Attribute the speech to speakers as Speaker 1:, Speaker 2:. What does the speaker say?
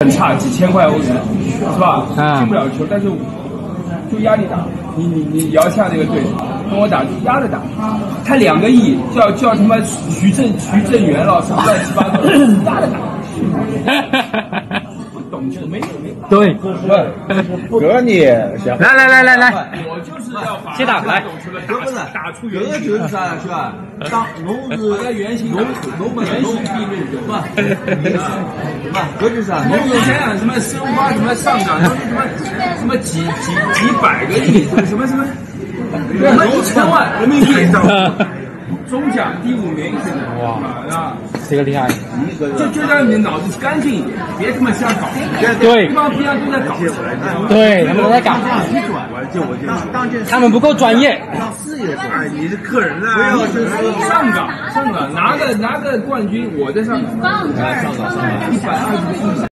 Speaker 1: 很差，几千块欧元，是吧？进不了球，但是就压力大。你摇下这个队跟我打，就压着打。他2个亿叫什么徐正元了，什么乱七八糟，压着打。懂球没？
Speaker 2: 对，
Speaker 3: 哥你
Speaker 2: 来，
Speaker 1: 我就是要把
Speaker 2: 先打来，
Speaker 3: 哥不是
Speaker 1: 打出
Speaker 3: 哥就是啥是吧？当农是
Speaker 1: 原形
Speaker 3: 农不是农
Speaker 1: 地路是吧？
Speaker 3: 哥就是啥？
Speaker 1: 农你想想什么申花什么上涨都是什么几百个亿，什么1000万人民币。中奖第5名，现在哇啊，
Speaker 2: 这个厉害！
Speaker 1: 就让你脑子干净一点，别他妈瞎搞。
Speaker 2: 对，
Speaker 1: 这帮逼样都在搞。
Speaker 2: 对，他们都在搞。他们不够专业。
Speaker 3: 当事业是吧？
Speaker 1: 你是客人啊！不要就是上岗，拿个冠军，我在上岗。
Speaker 3: 上岗120个亿。